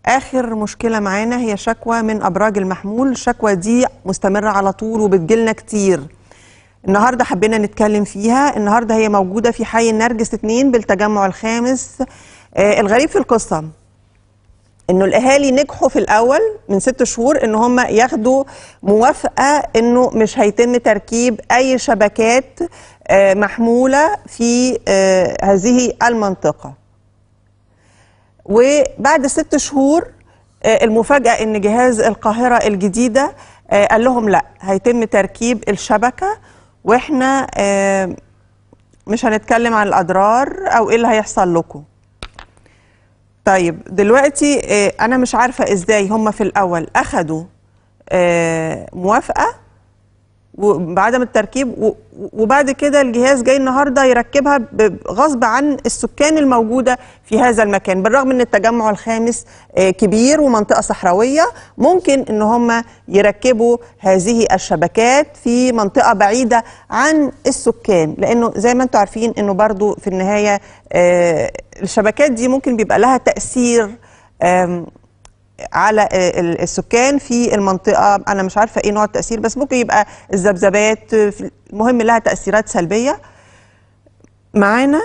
آخر مشكلة معانا هي شكوى من أبراج المحمول. الشكوى دي مستمرة على طول وبتجيلنا كتير. النهاردة حبينا نتكلم فيها. النهاردة هي موجودة في حي النرجس 2 بالتجمع الخامس. الغريب في القصة إنه الأهالي نجحوا في الأول من 6 شهور إن هم ياخدوا موافقة إنه مش هيتم تركيب أي شبكات محمولة في هذه المنطقة. وبعد 6 شهور المفاجأة إن جهاز القاهرة الجديدة قال لهم لا، هيتم تركيب الشبكة، وإحنا مش هنتكلم عن الأضرار أو إيه اللي هيحصل لكم. طيب دلوقتي أنا مش عارفة إزاي هم في الأول أخدوا موافقة بعدم التركيب، وبعد كده الجهاز جاي النهارده يركبها غصب عن السكان الموجوده في هذا المكان، بالرغم ان التجمع الخامس كبير ومنطقه صحراويه، ممكن ان هم يركبوا هذه الشبكات في منطقه بعيده عن السكان، لانه زي ما انتم عارفين انه برضو في النهايه الشبكات دي ممكن بيبقى لها تاثير على السكان في المنطقة. أنا مش عارفة إيه نوع التأثير، بس ممكن يبقى الذبذبات، المهم لها تأثيرات سلبية. معانا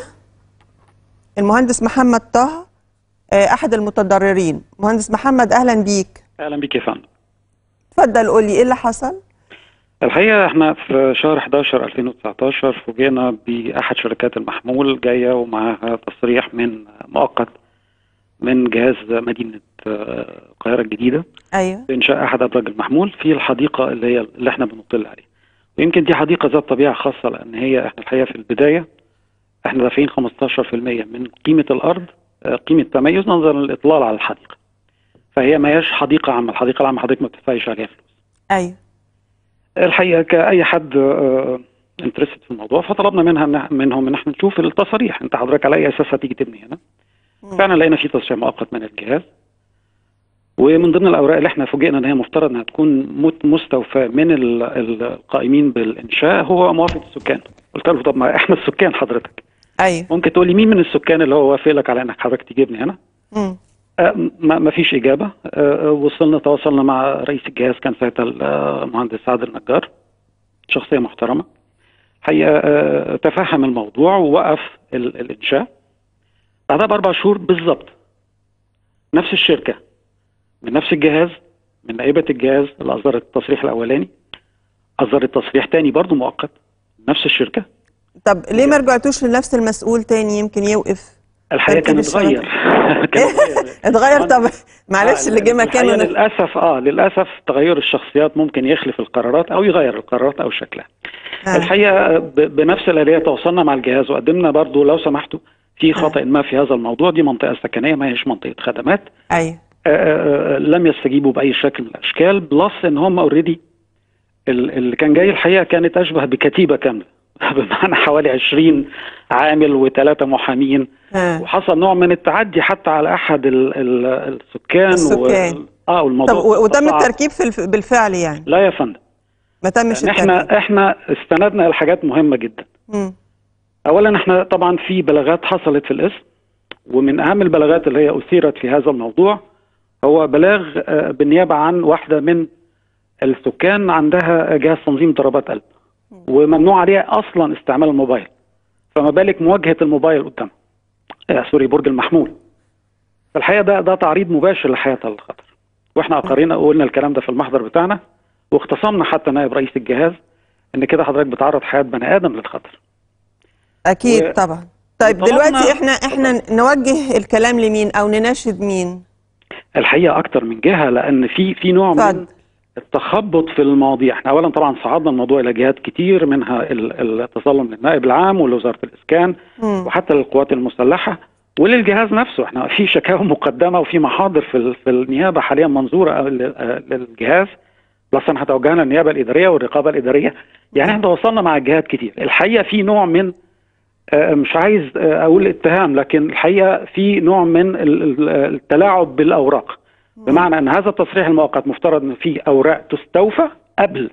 المهندس محمد طه أحد المتضررين. مهندس محمد أهلا بيك. أهلا بيك يا فندم. اتفضل قولي إيه اللي حصل. الحقيقة احنا في شهر 11 2019 فوجئنا بأحد شركات المحمول جاية ومعها تصريح من مؤقت من جهاز مدينة القاهرة الجديدة. أيوه. بإنشاء أحد أبراج المحمول في الحديقة اللي احنا بنطل عليها. ويمكن دي حديقة ذات طبيعة خاصة، لأن هي احنا الحقيقة في البداية احنا دافعين 15% من قيمة الأرض، قيمة تميز نظرا للإطلال على الحديقة. فهي ما هياش حديقة عامة، الحديقة العامة حضرتك ما بتدفعيش عليها فلوس. أيوه. الحقيقة كأي حد انترست في الموضوع فطلبنا منهم ان احنا نشوف التصاريح. انت حضرتك على اي اساس هتيجي تبني هنا؟ فعلا لقينا في تصريح مؤقت من الجهاز، ومن ضمن الاوراق اللي احنا فوجئنا ان هي مفترض انها تكون مستوفاه من القائمين بالانشاء هو موافقه السكان. قلت له طب ما احنا السكان حضرتك. ايوه. ممكن تقول لي مين من السكان اللي هو وافق لك على انك حضرتك تجيبني هنا؟ ما فيش اجابه. تواصلنا مع رئيس الجهاز، كان ساعتها المهندس سعد النجار، شخصيه محترمه حقيقه. تفهم الموضوع ووقف الانشاء. بعدها ب4 شهور بالظبط نفس الشركه من نفس الجهاز، من نائبه الجهاز اللي اصدرت التصريح الاولاني، اصدرت تصريح تاني برضه مؤقت، نفس الشركه. طب ليه ما رجعتوش لنفس المسؤول تاني يمكن يوقف؟ الحقيقه كان اتغير. اتغير. طب معلش اللي جه مكانه للاسف تغير الشخصيات ممكن يخلف القرارات او يغير القرارات او شكلها. الحقيقه بنفس الاليه تواصلنا مع الجهاز وقدمنا برضه لو سمحتوا في خطأ ما في هذا الموضوع، دي منطقه سكنيه ما هيش منطقه خدمات. ايوه. لم يستجيبوا باي شكل من الاشكال، بلس ان هم اوريدي اللي كان جاي الحقيقه كانت اشبه بكتيبه كامله بمعنى حوالي 20 عامل و3 محامين. وحصل نوع من التعدي حتى على احد السكان. والموضوع طب وتم التركيب بالفعل يعني؟ لا يا فندم، ما تمش التركيب. احنا استندنا الى حاجات مهمه جدا. اولا احنا طبعا في بلاغات حصلت في الاسم، ومن اهم البلاغات اللي هي اثيرت في هذا الموضوع هو بلاغ بالنيابه عن واحده من السكان عندها جهاز تنظيم ضربات قلب، وممنوع عليها اصلا استعمال الموبايل، فما بالك مواجهه الموبايل قدام برج المحمول. فالحقيقه ده تعريض مباشر لحياتها للخطر، واحنا اقرينا وقلنا الكلام ده في المحضر بتاعنا، واختصمنا حتى نائب رئيس الجهاز ان كده حضرتك بتعرض حياه بني ادم للخطر. اكيد طبعا. طيب دلوقتي احنا نوجه الكلام لمين او نناشد مين؟ الحقيقه اكتر من جهه، لان في نوع من التخبط في المواضيع. احنا اولا طبعا صعدنا الموضوع الى جهات كتير، منها التظلم للنائب العام ولوزاره الاسكان وحتى للقوات المسلحه وللجهاز نفسه. احنا في شكاوى مقدمه وفي محاضر في النيابه حاليا منظوره للجهاز، بلس احنا توجهنا للنيابه الاداريه والرقابه الاداريه. يعني احنا وصلنا مع الجهات كتير. الحقيقه في نوع من مش عايز اقول اتهام، لكن الحقيقه في نوع من التلاعب بالاوراق، بمعنى ان هذا التصريح المؤقت مفترض ان فيه اوراق تستوفى قبل.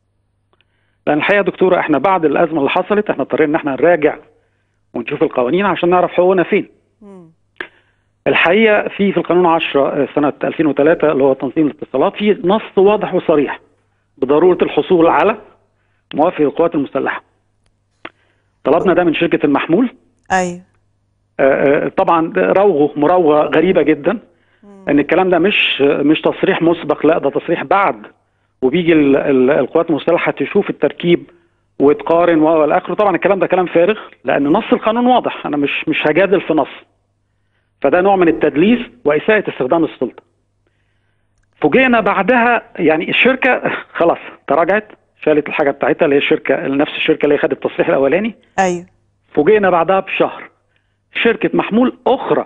لان الحقيقه يا دكتوره احنا بعد الازمه اللي حصلت احنا اضطرينا ان احنا نراجع ونشوف القوانين عشان نعرف حقوقنا فين. الحقيقه في القانون 10 سنه 2003 اللي هو تنظيم الاتصالات في نص واضح وصريح بضروره الحصول على موافقه القوات المسلحه. طلبنا ده من شركه المحمول. ايوه. طبعا مراوغه غريبه جدا ان الكلام ده مش تصريح مسبق، لا ده تصريح بعد، وبيجي القوات المسلحه تشوف التركيب وتقارن والى اخره. طبعا الكلام ده كلام فارغ لان نص القانون واضح، انا مش هجادل في نص. فده نوع من التدليس واساءه استخدام السلطه. فوجئنا بعدها يعني الشركه خلاص تراجعت، شالت الحاجه بتاعتها اللي هي الشركه نفس الشركه اللي خدت التصريح الاولاني. ايوه. فوجئنا بعدها بشهر شركه محمول اخرى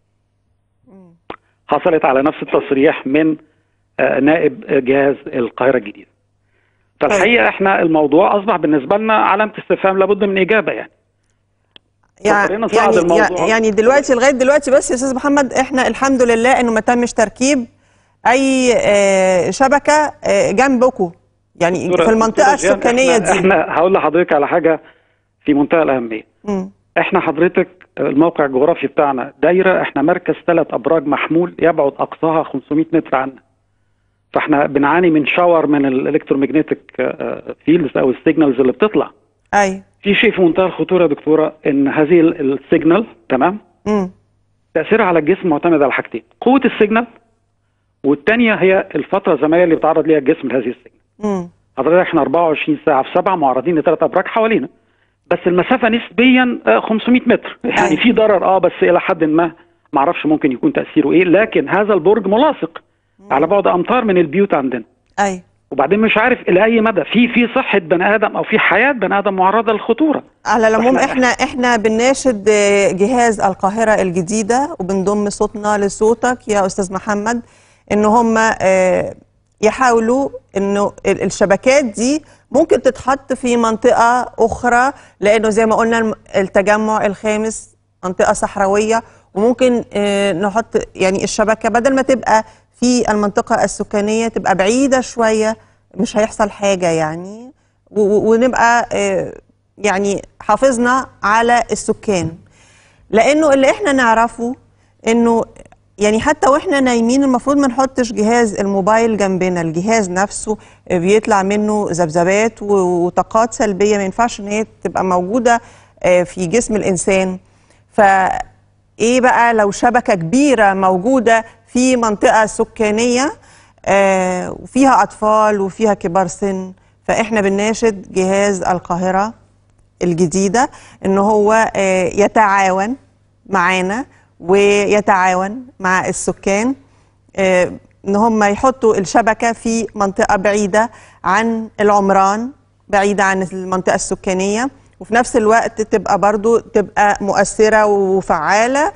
حصلت على نفس التصريح من نائب جهاز القاهره الجديده. فالحقيقه احنا الموضوع اصبح بالنسبه لنا علامه استفهام لابد من اجابه يعني. يعني دلوقتي لغايه دلوقتي بس يا استاذ محمد احنا الحمد لله انه ما تمش تركيب اي شبكه جنبكم يعني في المنطقه السكانيه دي. احنا هقول لحضرتك على حاجه في منتهى الاهميه. احنا حضرتك الموقع الجغرافي بتاعنا دايره، احنا مركز 3 ابراج محمول يبعد اقصاها 500 متر عنا. فاحنا بنعاني من شاور من الالكترومagnetic فيلدز او السيجنالز اللي بتطلع. ايوه. في شيء في منتهى الخطوره يا دكتوره، ان هذه السيجنال تمام تاثيرها على الجسم معتمد على حاجتين: قوه السيجنال، والثانيه هي الفتره الزمنيه اللي بيتعرض ليها الجسم لهذه السيجنال. حضرتك احنا 24 ساعه في 7 معرضين ل3 ابراج حوالينا، بس المسافه نسبيا 500 متر يعني في ضرر بس الى حد ما اعرفش ممكن يكون تاثيره ايه، لكن هذا البرج ملاصق على بعد امتار من البيوت عندنا. ايوه. وبعدين مش عارف الى اي مدى في صحه بني ادم او في حياه بني ادم معرضه للخطوره. على العموم احنا بنناشد جهاز القاهره الجديده وبنضم صوتنا لصوتك يا استاذ محمد ان هم يحاولوا انه الشبكات دي ممكن تتحط في منطقه اخرى، لانه زي ما قلنا التجمع الخامس منطقه صحراويه، وممكن نحط يعني الشبكه بدل ما تبقى في المنطقة السكانية تبقى بعيدة شوية، مش هيحصل حاجة يعني، ونبقى يعني حافظنا على السكان. لأنه اللي احنا نعرفه إنه يعني حتى واحنا نايمين المفروض ما نحطش جهاز الموبايل جنبنا، الجهاز نفسه بيطلع منه ذبذبات وطاقات سلبية ما ينفعش إن هي تبقى موجودة في جسم الإنسان. فإيه بقى لو شبكة كبيرة موجودة في منطقة سكانية وفيها أطفال وفيها كبار سن؟ فإحنا بنناشد جهاز القاهرة الجديدة إن هو يتعاون معانا ويتعاون مع السكان إن هم يحطوا الشبكة في منطقة بعيدة عن العمران، بعيدة عن المنطقة السكانية، وفي نفس الوقت تبقى برضو تبقى مؤثرة وفعالة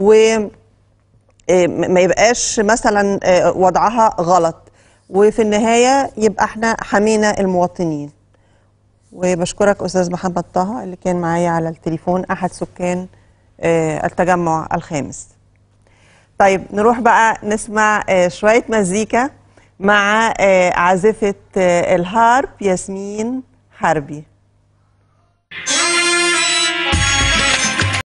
ما يبقاش مثلا وضعها غلط، وفي النهاية يبقى احنا حمينا المواطنين. وبشكرك أستاذ محمد طه اللي كان معايا على التليفون، أحد سكان التجمع الخامس. طيب نروح بقى نسمع شوية مزيكا مع عازفة الهارب ياسمين حربي.